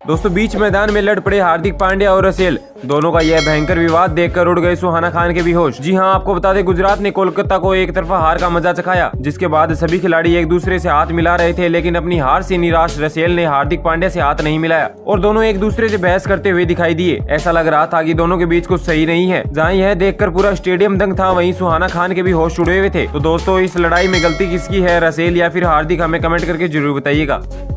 दोस्तों बीच मैदान में लड़ पड़े हार्दिक पांड्या और रसेल। दोनों का यह भयंकर विवाद देखकर उड़ गए सुहाना खान के भी होश। जी हां, आपको बता दें गुजरात ने कोलकाता को एक तरफा हार का मजा चखाया, जिसके बाद सभी खिलाड़ी एक दूसरे से हाथ मिला रहे थे। लेकिन अपनी हार से निराश रसेल ने हार्दिक पांड्या से हाथ नहीं मिलाया और दोनों एक दूसरे से बहस करते हुए दिखाई दिए। ऐसा लग रहा था कि दोनों के बीच कुछ सही नहीं है। जहाँ यह देखकर पूरा स्टेडियम दंग था, वहीं सुहाना खान के भी होश उड़े हुए थे। तो दोस्तों इस लड़ाई में गलती किसकी है, रसेल या फिर हार्दिक? हमें कमेंट करके जरूर बताइएगा।